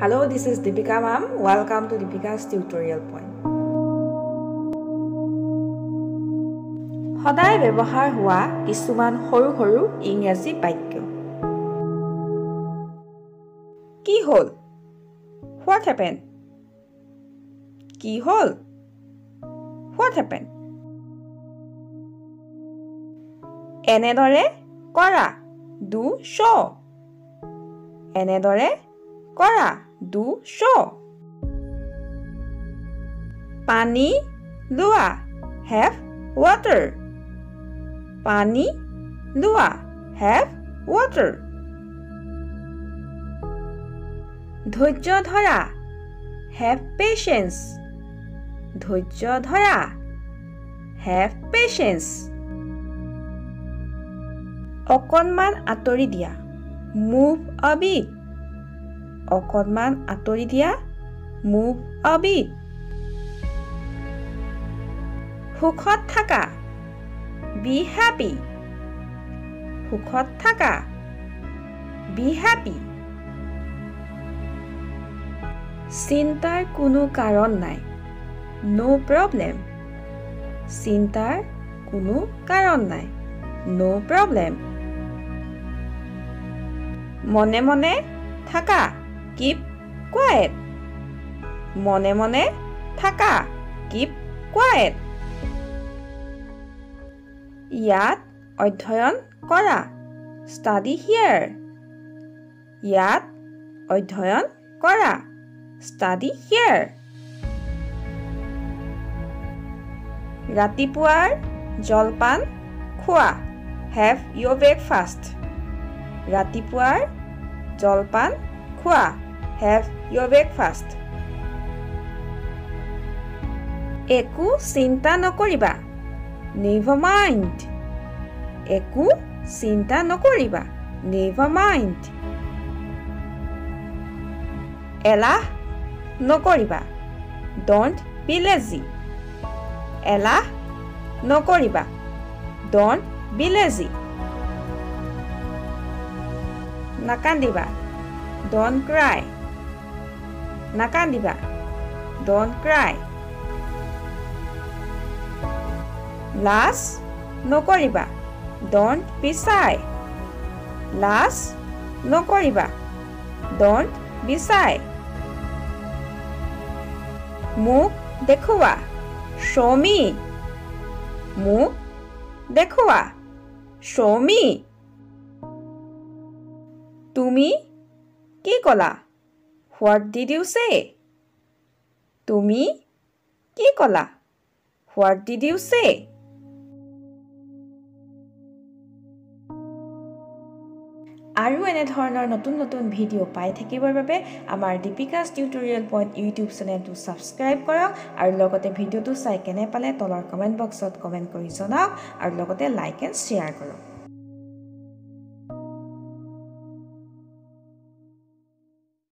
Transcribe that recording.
Hello, this is Deepika ma'am. Welcome to Deepika's tutorial point. সদায় ব্যৱহাৰ হোৱা কিছুমান সৰু সৰু ইংৰাজী বাক্য। কি হ'ল? What happened? কি হ'ল? What happened? এনেদৰে কৰা, do show. এনেদৰে কৰা, do show. পানী লোৱা, have water. পানী লোৱা, have water. ধৈৰ্য ধৰা, have patience. ধৈৰ্য ধৰা, have patience. অকণমান আঁতৰি দিয়া, move a bit. অকণমান আঁতৰি দিয়া, move a bit. সুখত থাকা, be happy. সুখত থাকা, be happy. চিন্তাৰ কোনো কাৰণ নাই, no problem. চিন্তাৰ কোনো কাৰণ নাই, no problem. মনে মনে থাকা, keep quiet. মনে মনে থাকা, keep quiet. ইয়াত অধ্যয়ন কৰা, study here. ইয়াত অধ্যয়ন কৰা, study here. ৰাতিপুৱাৰ জলপান খোৱা, have your breakfast. ৰাতিপুৱাৰ জলপান খোৱা, have your breakfast. একো চিন্তা নকৰিবা, never mind. একো চিন্তা নকৰিবা, never mind. এলাহ নকৰিবা, don't be lazy. এলাহ নকৰিবা, don't be lazy. নাকান্দিবা, don't cry. নাকান্দিবা, don't cry. লাজ নকৰিবা, don't be shy. লাজ নকৰিবা, don't be shy. মোক দেখুওৱা, show me. মোক দেখুওৱা, show me. তুমি কি ক'লা, what did you say? তুমি কি ক'লা, what did you say? আৰু এনে ধৰণৰ নতুন নতুন ভিডিঅ' পাই থাকিবৰ বাবে আমাৰ দীপিকাছ টিউটৰিয়েল পইণ্ট ইউটিউব চেনেলটো ছাবস্ক্ৰাইব কৰক আৰু লগতে ভিডিঅ'টো চাই কেনে পালে তলৰ কমেণ্ট বক্সত কমেণ্ট কৰি জনাওক আৰু লগতে লাইক এণ্ড শ্বেয়াৰ কৰক।